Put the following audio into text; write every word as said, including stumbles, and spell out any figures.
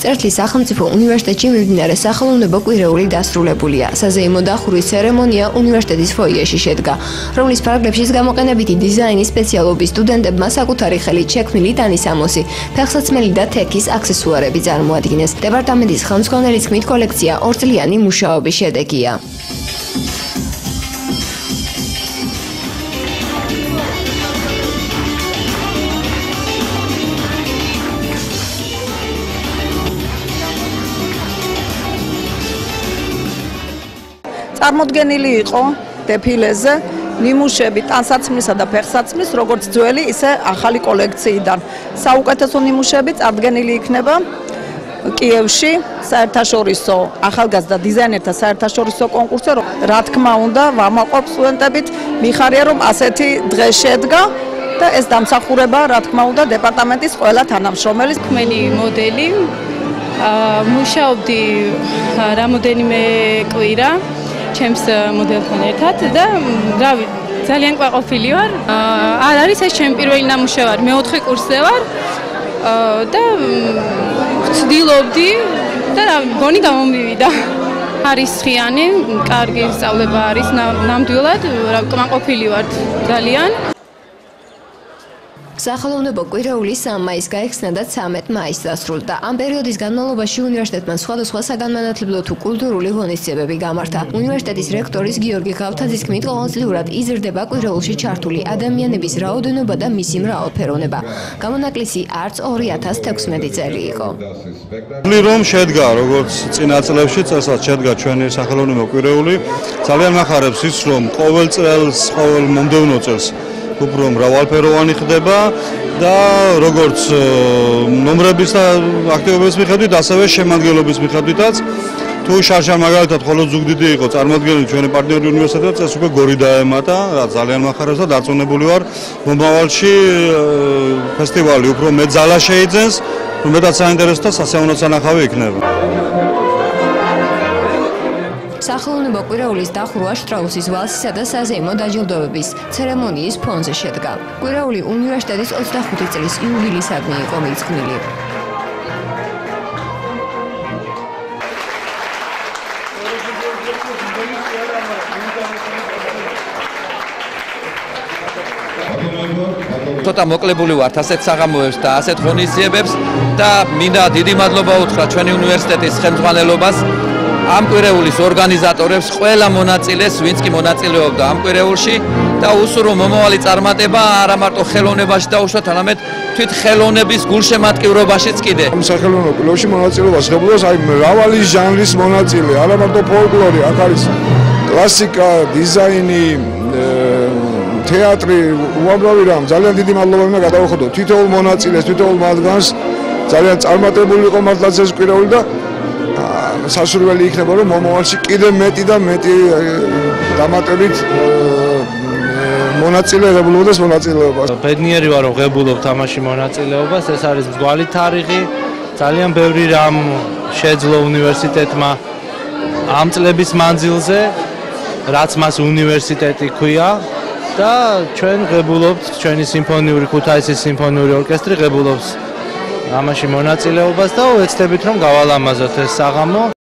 წერტლის სახელმწიფო უნივერსიტეტში მიმდინარე სახელოვნებო კვირეული დასრულებულია. საზეიმო დახურვის ცერემონია უნივერსიტეტის ფოიეში შედგა, რომლის ფარგლებშიც გამოყენებითი დიზაინის სპეციალობის სტუდენტებმა საკუთარი ხელით შექმნილი ტანისამოსი, ფეხსაცმელი და თექის აქსესუარები წარმოადგინეს. დეპარტამენტის ხელმძღვანელის თქმით, კოლექცია ორწლიანი მუშაობის შედეგია. წარმოდგენილი იყო დეფილეზე ნიმუშები ტანსაცმლისა და ფეხსაცმლის, როგორც ძველი, ისე ახალი კოლექციიდან. საუკეთესო ნიმუშები წარდგენილი იქნება კიევში საერთაშორისო ახალგაზრდა დიზაინერთა საერთაშორისო კონკურსზე. რა თქმა უნდა, ვამაყობ სტუდენტებით, მიხარია რომ ასეთი დღე შედგა და ეს დამსახურება, რა თქმა უნდა, დეპარტამენტის ყველა თანამშრომელის. მენი მოდელი მუშაობდი რამოდენიმე კვირა ჩემს მოდელთან ერთად და რავი, ძალიან ყვაყოფილი ვარ. არ არის ეს ჩემი პირველი ნამუშევარი, მეოთხე კურსზე ვარ და ვცდილობდი და რავი, გონი გამომივიდა. არის ხიანი, კარგი სწავლება არის ნამდვილად, რავი, კმაყოფილი ვარ ძალიან. სახელოვნებო კვირეული სამი მაისს გაიხსნა და ცამეტ მაისს დასრულდა. ამ პერიოდის განმავლობაში უნივერსიტეტმა სხვადასხვა საგანმანათლებლო თუ კულტურული ღონისძიებები გამართა. უნივერსიტეტის რექტორის გიორგი გავთაძის თქმით, ყოველწლიურად იზრდება კვირეულში ჩართული ადამიანების რაოდენობა და მისი მრავალფეროვნება. გამონაკლისი არც ორი ათას თექვსმეტი წელი იყო. რომ შედგა, როგორც წინა წლებში წელსაც შედგა ჩვენი სახელოვნებო კვირეული, ძალიან მახარებს ის, რომ ყოველ წელს, ყოველ მომდევნო წელს უფრო მრავალფეროვანი ხდება და როგორც ნომრების და აქტივობის მიხედვით, ასევე შემადგენლობის მიხედვითაც. თუ შარშან მაგალითად მხოლოდ ზუგდიდი იყო წარმოადგენელი ჩვენი პარტნიორი უნივერსიტეტად, ეს უკვე გორი დაემატა, რაც ძალიან მახარებს და დარწმუნებული ვარ, მომავალში ფესტივალი უფრო მეტ ძალა შეიძენს, მეტად საინტერესო და სასიამოვნო სანახავი იქნება. სახელოვნებო კვირეულის დახურვა შტრაუსის ვალსისა და საზეიმო დაჯილდოების ცერემონიის ფონზე შედგა. კვირეული უნივერსიტეტის ოცდახუთი წლის იუბილეისადმი იყო მიძღვნილი. ცოტა მოკლებული ვართ ასეთ საღამოებს და ასეთ ღონისძიებებს და მინდა დიდი მადლობა უთხრა ჩვენი უნივერსიტეტის ხელმძღვანელობას, ამ კვირეულის ორგანიზატორებს, ყველა მონაწილეს, ვინც კი მონაწილეობდა ამ კვირეულში და უსურვო მომავალი წარმატება არა მარტო ხელოვნებაში დაუშვათ, არამედ თვით ხელოვნების გულშემატკივრობაშიც კიდე. ამ სახელოვნებო კვირეულში მონაწილეობას ღებულობს აი მრავალი ჟანრის მონაწილე, არა მარტო ფოლკლორი, აქ არის კლასიკა, დიზაინი, თეატრი, უამრავი რამ. ძალიან დიდი მადლობა მინდა გადავხადო თითოეულ მონაწილეს, თითოეულ მათგანს. ძალიან წარმატებული იყო მართლაც ეს კვირეული და სასურველი იქნება, რომ მომავალში კიდევ მეტი და მეტი დამატებით მონაწილე ღებულობდეს მონაწილეობას. ბედნიერი ვარ, რომ ღებულობთ ამაში მონაწილეობას, ეს არის მძღვალი თარიღი, ძალიან ბევრი რამ შეძლო უნივერსიტეტმა ამ წლების მანძილზე, რაც მას უნივერსიტეტი ქვია და ჩვენ ღებულობთ, ჩვენი სიმფონიური ქუთაისის სიმფონიური ორკესტრი ღებულობს ამაში მონაწილეობას და ვეცდებით, რომ გავალამაზოთ ეს საღამო.